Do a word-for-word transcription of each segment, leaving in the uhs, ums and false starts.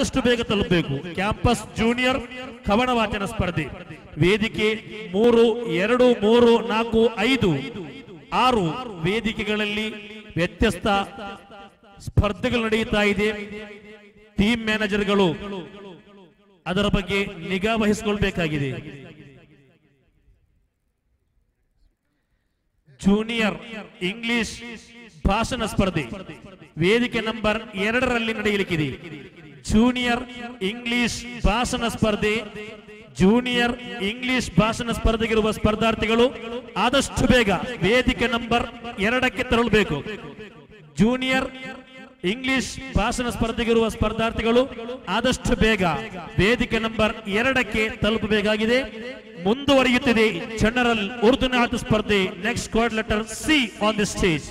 ಆದಷ್ಟು ಬೇಗ ತಲುಪಬೇಕು. ಕ್ಯಾಂಪಸ್ ಜೂನಿಯರ್ ಕವನ ವಾಚನ ಸ್ಪರ್ಧೆ ವೇದಿಕೆ ಮೂರು ಎರಡು ಮೂರು ನಾಲ್ಕು ಐದು ಆರು ವೇದಿಕೆಗಳಲ್ಲಿ ವ್ಯತ್ಯಸ್ತ ಸ್ಪರ್ಧೆಗಳು ನಡೆಯುತ್ತಾ ಇದೆ. ಟೀಮ್ ಮ್ಯಾನೇಜರ್ಗಳು ಅದರ ಬಗ್ಗೆ ನಿಗಾ ವಹಿಸಿಕೊಳ್ಳಬೇಕಾಗಿದೆ. ಜೂನಿಯರ್ ಇಂಗ್ಲಿಷ್ ಭಾಷಣ ಸ್ಪರ್ಧೆ ವೇದಿಕೆ ನಂಬರ್ ಎರಡರಲ್ಲಿ ನಡೆಯಲಿಕ್ಕಿದೆ. ಜೂನಿಯರ್ ಇಂಗ್ಲಿಷ್ ಭಾಷಣ ಸ್ಪರ್ಧೆ ಜೂನಿಯರ್ ಇಂಗ್ಲಿಷ್ ಭಾಷಣ ಸ್ಪರ್ಧೆಗಿರುವ ಸ್ಪರ್ಧಾರ್ಥಿಗಳು ಆದಷ್ಟು ಬೇಗ ವೇದಿಕೆ ನಂಬರ್ ಎರಡಕ್ಕೆ ತೆರಳಬೇಕು. ಜೂನಿಯರ್ ಇಂಗ್ಲಿಷ್ ಭಾಷಣ ಸ್ಪರ್ಧೆಗಿರುವ ಸ್ಪರ್ಧಾರ್ಥಿಗಳು ಆದಷ್ಟು ಬೇಗ ವೇದಿಕೆ ನಂಬರ್ ಎರಡಕ್ಕೆ ತಲುಪಬೇಕಾಗಿದೆ. ಮುಂದುವರಿಯುತ್ತಿದೆ ಜನರಲ್ ಉರ್ದು ನಾಟಕ ಸ್ಪರ್ಧೆ. Next code letter C on the stage.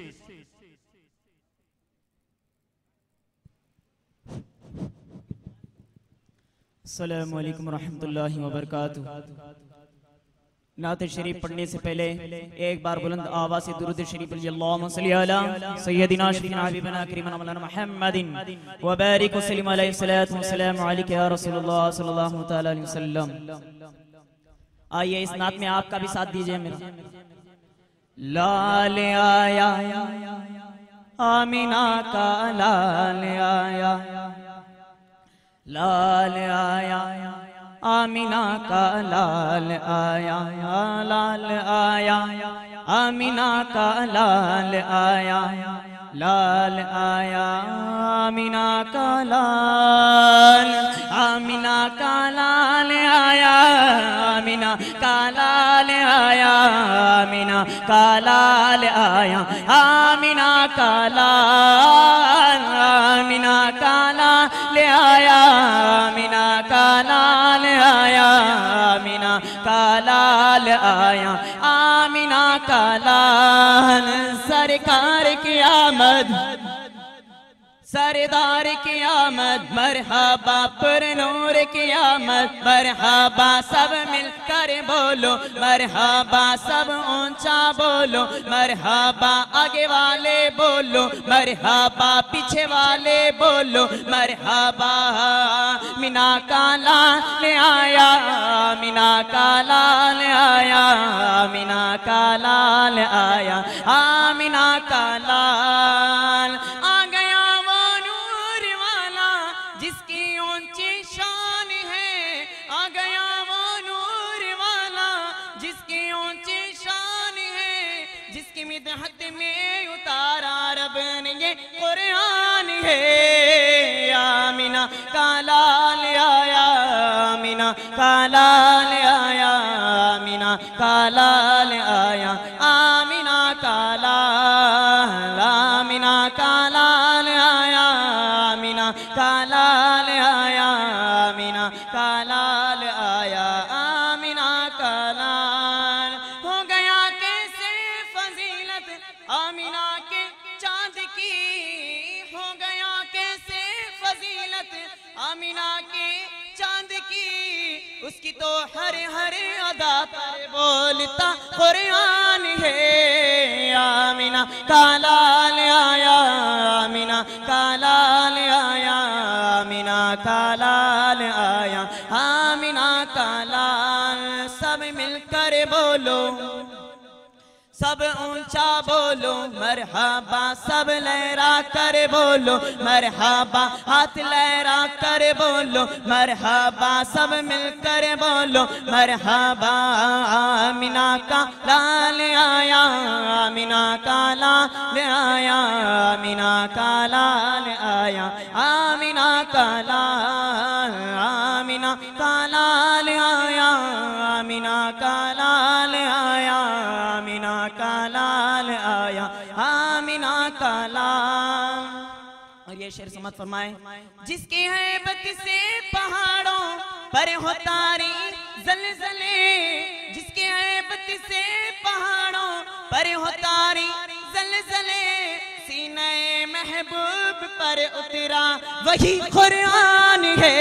अस्सलामु अलैकुम रहमतुल्लाहि व बरकातुहू। नात शरीफ पढ़ने से पहले एक बार बुलंद आवाज से दुरूद शरीफ पढ़िए। अल्लाहुम्मा सल्ली अला सय्यदिना शफीना हबीबना करीमना मौलाना मुहम्मदिन व बारिक व सल्लिम अलैहि सलातु व सलाम अलैका या रसूलुल्लाह सल्लल्लाहु तआला अलैहि वसल्लम। आइए इस नात में आपका भी साथ दीजिए मेरा। लाल आया आमीना का लाल आया, लाल आया आमीना का लाल आया, लाल आया आमीना का लाल आया, लाल आया आमीना का लाल, आमीना का लाल आया, आमीना का लाल आया, आमीना का लाल आया, आमीना का लाल, आमीना का लाल आया, आमीना का लाल आया, आमीना का लाल आया, आमीना का लाल। सरकार की आमद, सरदार की आमद, मरहबा पर नूर की आमद, मरहबा सब मिलकर बोलो, मरहबा सब ऊंचा बोलो, मरहबा आगे वाले बोलो, मरहबा पीछे वाले बोलो, मरहबा मीना का लाल आया, मीना का लाल आया, मीना का लाल आया, आमीना का लाल। आ गया जिसकी ऊंची शान है, आ गया वो नूर वाला जिसकी ऊंची शान है, जिसकी मिदहत में उतारा रब ने ये कुरान है। आमीना का लाल आया, आमीना का लाल आया, आमीना का लाल आया, आमीना का लाल, आमीना का लाल आया, आमीना का लाल आया, आमीना का लाल आया, आमीना का लाल। हो गया कैसे फजीलत आमीना के चांद की, हो गया कैसे फजीलत आमीना के चांद की, उसकी तो हर हर अदा पर बोलता कुरान है। आमीना का लाल आया, आमीना का लाल आया, आमीना का लाल आया, आमीना का लाल। सब मिलकर बोलो, सब ऊंचा बोलो, मरहबा सब लहरा कर बोलो, मरहबा हाथ लहरा कर बोलो, मरहबा सब मिलकर बोलो, मरहबा आमीना का लाल आया, आमीना का लाल आया, आमीना का लाल आया, आमीना का लाल, आमीना का लाल आया, आमीना का लाल आया, आमीना का लाल आया, आमीना का लाल। और ये शेर समझ फरमाए। जिसकी हैबत से पहाड़ों पर हो तारी जलजले, जिसकी हैबत से पहाड़ों पर हो तारी जलजले, सीने महबूब पर उतरा वही कुरान है।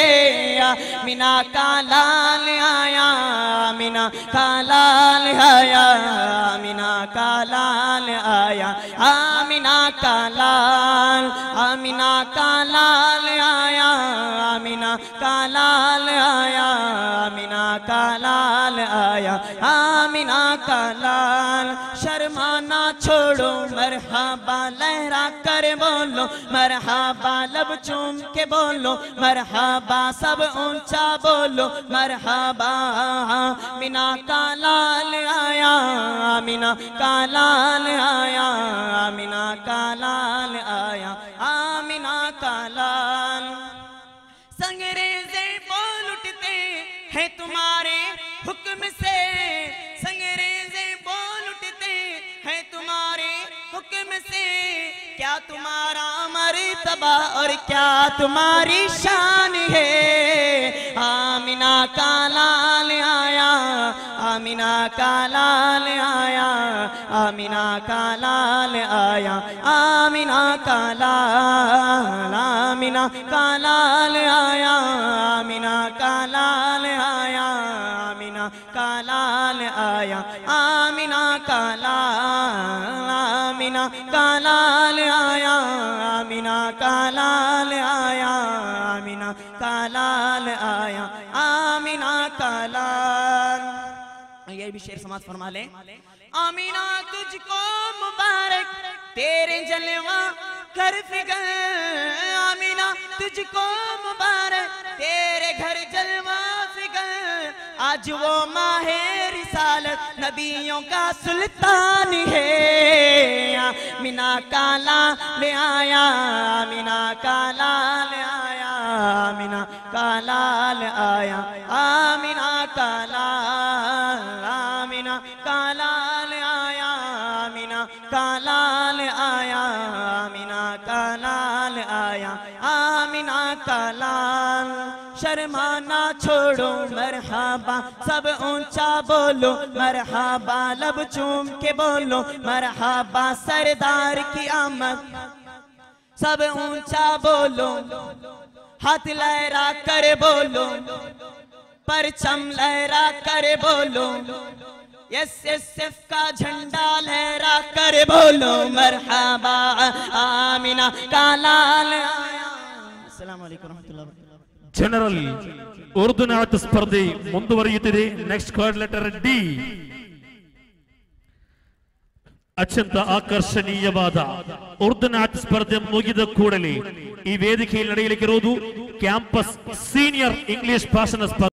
आमीना का लाल आया, आमीना का लाल आया, आमीना का लाल आया, आमीना का लाल, आमीना का लाल आया, आमिना का लाल आया, आमिना का लाल आया, आमिना का लाल। शर्माना छोड़ो मरहबा लहरा कर बोलो, मरहबा लब चूम के बोलो, मरहबा सब ऊंचा बोलो, मरहबा। आमिना का लाल आया, आमिना का लाल आया, आमिना का लाल आया, आमिना का लाल। संगरेज़े बोल उठते हैं तुम्हारे हुक्म से, संगरेज़े बोल उठते हैं तुम्हारे हुक्म से। क्या तुम्हारा मर्तबा और क्या तुम्हारी शान है। आमिना का लाल आया, आमिना का लाल आया, आमिना का लाल आया, आमिना का लाल, आमिना का लाल आया, आमिना का लाल आया, आमिना का लाल आया, आमिना का लाल, आमिना का लाल आया, आमिना का लाल आया, आमिना का लाल आया, आमिना का लाल। ये भी शेर समाज फरमा ले। आमिना तुझको मुबारक तेरे जलवा कर फिगर, आमिना तुझको मुबारक तेरे घर जलवा फिगर। आज वो माहे रिसालत नबियों का सुल्तान है। आमिना का लाल आया, आमिना का लाल आया, आमिना का लाल आया, आमिना का लाल, आमिना का लाल आया, आमिना का लाल आया, आमिना का लाल आया, आमिना का लाल। शर्माना छोड़ो मरहबा सब ऊंचा बोलो, मरहबा लब चूम के बोलो, मरहबा सरदार की आमद सब ऊंचा बोलो। हाथ लहरा कर बोलो, परचम लहरा कर बोलो, एस एस एफ का झंडा लहरा कर बोलो, मरहबा आमिना का लाल आया। अस्सलामु अलैकुम रहमतुल्लाहि व बरकातहू। ಜನರಲ್ ಉರ್ದು ನಾಟ್ಯ ಸ್ಪರ್ಧೆ ಮುಂದುವರಿಯುತ್ತಿದೆ. Next card letter D. ಅತ್ಯಂತ ಆಕರ್ಷಣೀಯವಾದ ಉರ್ದು ನಾಟ್ಯ ಸ್ಪರ್ಧೆ ಮುಗಿದ ಕೂಡಲೇ ಈ ವೇದಿಕೆಯಲ್ಲಿ ನಡೆಯಲಿಕ್ಕಿರುವುದು ಕ್ಯಾಂಪಸ್ ಸೀನಿಯರ್ ಇಂಗ್ಲಿಷ್ ಭಾಷಣ ಸ್ಪರ್ಧೆ.